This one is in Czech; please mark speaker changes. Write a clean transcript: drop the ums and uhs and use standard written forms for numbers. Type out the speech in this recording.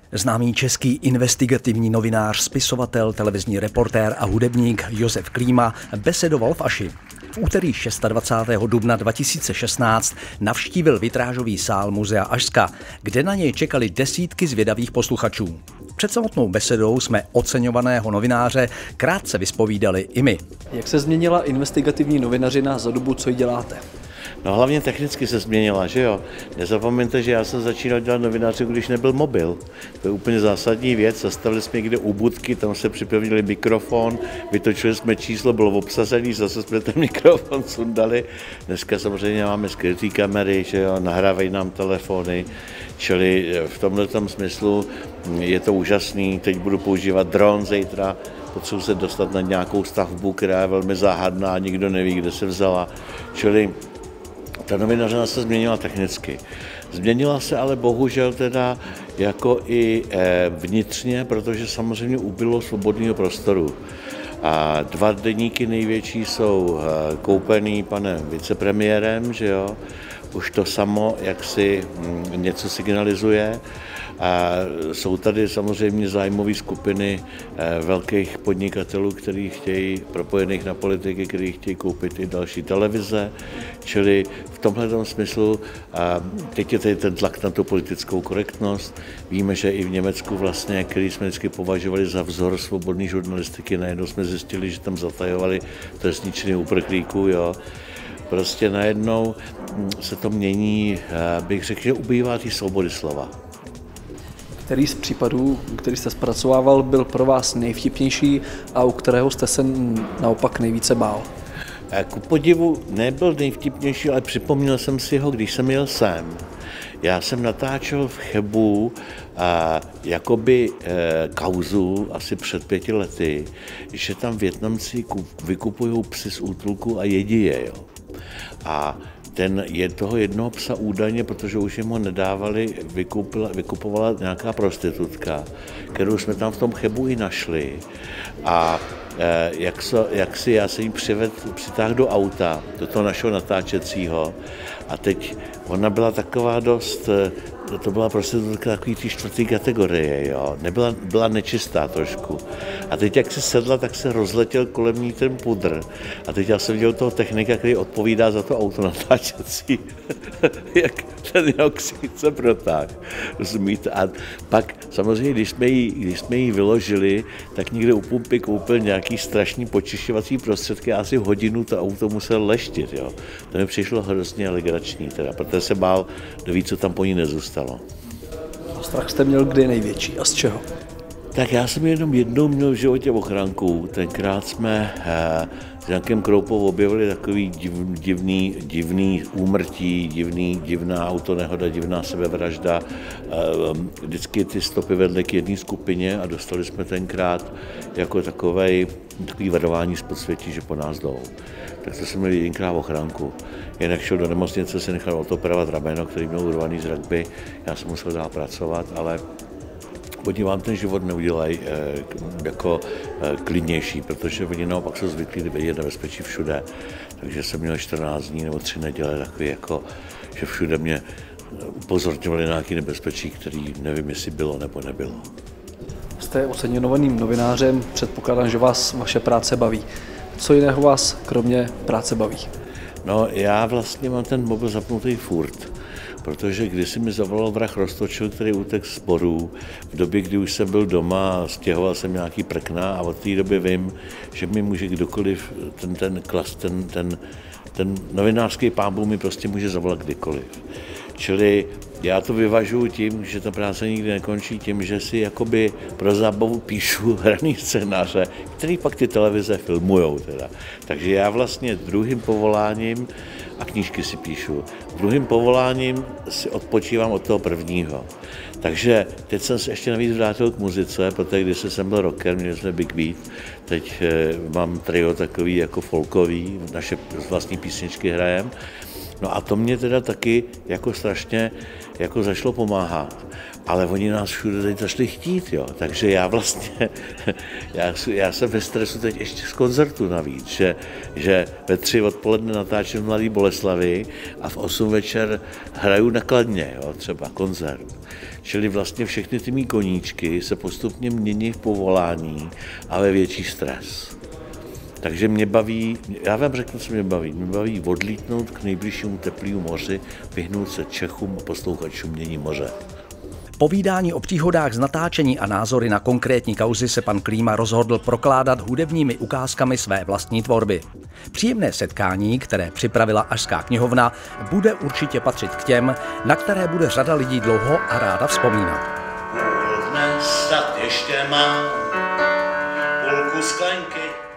Speaker 1: Známý český investigativní novinář, spisovatel, televizní reportér a hudebník Josef Klíma besedoval v Aši. V úterý 26. dubna 2016 navštívil vitrážový sál Muzea Ašska, kde na něj čekali desítky zvědavých posluchačů. Před samotnou besedou jsme oceňovaného novináře krátce vyspovídali i my.
Speaker 2: Jak se změnila investigativní novinařina za dobu, co ji děláte?
Speaker 3: No hlavně technicky se změnila, že jo. Nezapomeňte, že já jsem začínal dělat novináře, když nebyl mobil. To je úplně zásadní věc. Zastavili jsme někde u budky, tam se připevnili mikrofon, vytočili jsme číslo, bylo obsazený, zase jsme ten mikrofon sundali. Dneska samozřejmě máme skrytý kamery, že jo, nahrávají nám telefony, čili v tomto smyslu je to úžasný. Teď budu používat dron zítra, potřebuji se dostat na nějakou stavbu, která je velmi záhadná, nikdo neví, kde se vzala. Čili ta novinařina se změnila technicky. Změnila se ale bohužel teda jako i vnitřně, protože samozřejmě ubylo svobodného prostoru. A dva deníky největší jsou koupený panem vicepremiérem, že jo. Už to samo jaksi něco signalizuje. A jsou tady samozřejmě zájmové skupiny velkých podnikatelů, kteří chtějí, propojených na politiky, kteří chtějí koupit i další televize. Čili v tomhle smyslu teď je tady ten tlak na tu politickou korektnost. Víme, že i v Německu vlastně, který jsme vždycky považovali za vzor svobodné žurnalistiky, najednou jsme zjistili, že tam zatajovali trestní činy uprchlíků, jo. Prostě najednou se to mění, bych řekl, že ubývá té svobody slova.
Speaker 2: Který z případů, který jste zpracovával, byl pro vás nejvtipnější a u kterého jste se naopak nejvíce bál?
Speaker 3: Ku podivu nebyl nejvtipnější, ale připomněl jsem si ho, když jsem jel sem. Já jsem natáčel v Chebu jakoby kauzu asi před 5 lety, že tam Vietnamci vykupují psy z útulku a jedí je. Jo. A toho jednoho psa údajně, protože už jim ho nedávali, vykupovala nějaká prostitutka, kterou jsme tam v tom Chebu i našli. A já jsem ji přitáhl do auta, do toho našeho natáčecího. A teď ona byla taková dost, to byla prostitutka takový té 4. kategorie, jo. Byla nečistá trošku. A teď jak se sedla, tak se rozletěl kolem ní ten pudr. A teď já jsem viděl toho technika, který odpovídá za to auto natáčecí, jak ten oxid se protáhl. Rozumíte? A pak samozřejmě, když jsme ji vyložili, tak někde u pumpy koupil nějaký strašný počišťovací prostředky a asi hodinu to auto musel leštit, jo. To mi přišlo hrozně legrační, teda, protože se bál, kdo ví, co tam po ní nezůstalo.
Speaker 2: Strach jste měl kdy největší a z čeho?
Speaker 3: Tak já jsem jenom jednou měl v životě ochranku. Tenkrát jsme s Jankem Kroupou objevili takový divný úmrtí, divná autonehoda, divná sebevražda. Vždycky ty stopy vedly k jedné skupině a dostali jsme tenkrát jako takový varování z podsvětí, že po nás jdou. Tak to jsem měl jedinkrát ochranku. Jinak šel do nemocnice, si nechal odoperovat rameno, který měl urvaný z rugby. Já jsem musel dál pracovat, ale oni vám ten život neudělají jako klidnější, protože oni naopak jsou zvyklí, že je nebezpečí všude. Takže jsem měl 14 dní nebo 3 neděle takový, jako, že všude mě upozorňovali na nějaké nebezpečí, který nevím, jestli bylo nebo nebylo.
Speaker 2: Jste oceňovaným novinářem, předpokládám, že vás vaše práce baví. Co jiného vás kromě práce baví?
Speaker 3: No, já vlastně mám ten mobil zapnutý furt, protože kdysi mi zavolal vrah Roztočil, který utekl z Borů, v době, kdy už jsem byl doma, stěhoval jsem nějaký prkna a od té doby vím, že mi může kdokoliv, ten novinářský pámbu mi prostě může zavolat kdykoliv. Čili já to vyvažuji tím, že ta práce nikdy nekončí, tím, že si jakoby pro zábavu píšu hraný scénáře, který pak ty televize filmujou teda. Takže já vlastně druhým povoláním, a knížky si píšu, druhým povoláním si odpočívám od toho prvního. Takže teď jsem se ještě navíc vrátil k muzice, protože když jsem byl rocker, měli jsme Big Beat, teď mám trio takový jako folkový, naše vlastní písničky hrajem. No a to mě teda taky jako strašně jako začalo pomáhat. ale oni nás všude teď zašli chtít, jo. Takže já vlastně, já jsem ve stresu teď ještě z koncertu navíc, že ve 3 odpoledne natáčím v Mladé Boleslavi a v 8 večer hraju na Kladně, jo, třeba koncert. Čili vlastně všechny ty mý koníčky se postupně mění v povolání a ve větší stres. Takže mě baví, já vám řeknu, co mě baví. Mě baví odlítnout k nejbližšímu teplému moři, vyhnout se Čechům a poslouchat šumění moře.
Speaker 1: Povídání o příhodách z natáčení a názory na konkrétní kauzy se pan Klíma rozhodl prokládat hudebními ukázkami své vlastní tvorby. Příjemné setkání, které připravila Ašská knihovna, bude určitě patřit k těm, na které bude řada lidí dlouho a ráda vzpomínat.
Speaker 3: Dnes snad ještě mám půlku sklenky.